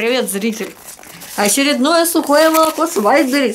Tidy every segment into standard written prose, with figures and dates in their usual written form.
Привет, зритель! Очередное сухое молоко с Вайлдберрис.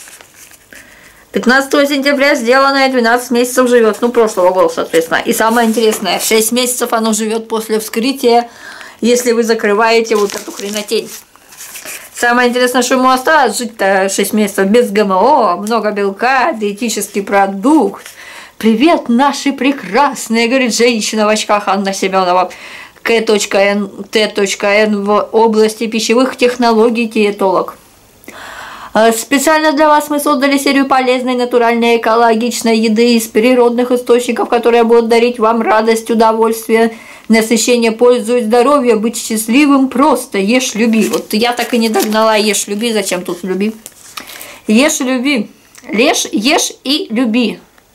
15 сентября сделанное, 12 месяцев живет. Ну, прошлого года, соответственно. И самое интересное, 6 месяцев оно живет после вскрытия, если вы закрываете вот эту хренотень. Самое интересное, что ему осталось жить-то 6 месяцев без ГМО, много белка, диетический продукт. Привет, наши прекрасные, говорит женщина в очках Анна Семенова. К.Н. в области пищевых технологий диетолог. Специально для вас мы создали серию полезной, натуральной, экологичной еды из природных источников, которая будет дарить вам радость, удовольствие, насыщение, пользу и здоровье. Быть счастливым просто. Ешь, люби. Вот я так и не догнала ешь, люби. Зачем тут люби? Ешь, люби. Ешь и люби.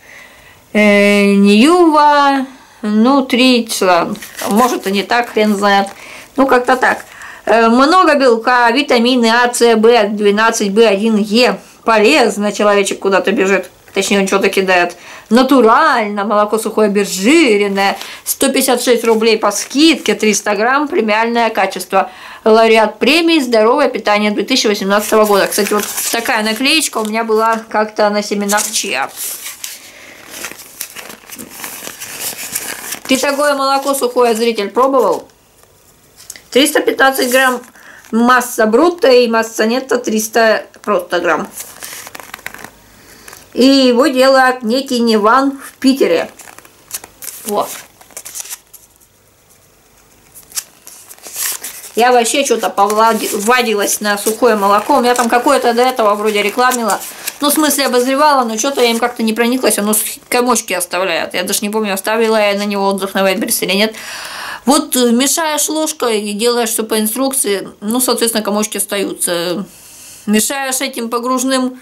Ньюва Нутрицион. Может и не так, хрен знает. Ну как-то так. Много белка, витамины А, С, В, 12, В1, Е. Полезно, человечек куда-то бежит. Точнее, он что-то кидает. Натурально, молоко сухое, обезжиренное. 156 рублей по скидке, 300 грамм, премиальное качество. Лауреат премии «Здоровое питание» 2018 года. Кстати, вот такая наклеечка у меня была как-то на семенах чиа. Ты такое молоко сухое, зритель, пробовал? 315 грамм масса брутто и масса нетто 300 просто грамм. И его делает некий Неван в Питере. Вот. Я вообще что-то повадилась на сухое молоко. У меня там какое-то до этого вроде рекламила. Ну, в смысле, обозревала, но что-то я им как-то не прониклась. Оно комочки оставляет. Я даже не помню, оставила я на него отзыв на Вайлдберрис или нет. Вот мешаешь ложкой и делаешь все по инструкции. Ну, соответственно, комочки остаются. Мешаешь этим погружным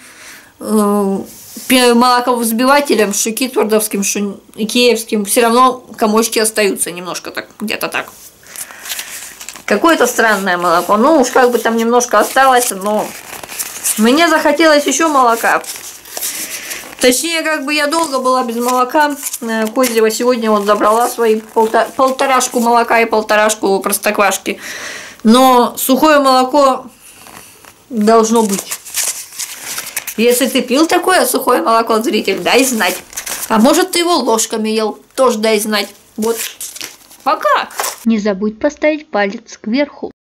молоковзбивателем, что китвардовским, что киевским. Все равно комочки остаются немножко так, где-то так. Какое-то странное молоко. Ну, уж как бы там немножко осталось, но мне захотелось еще молока. Точнее, как бы я долго была без молока. Козьего сегодня вот забрала свои полторашку молока и полторашку простоквашки. Но сухое молоко должно быть. Если ты пил такое сухое молоко, зритель, дай знать. А может, ты его ложками ел, тоже дай знать. Вот. Пока! Не забудь поставить палец кверху.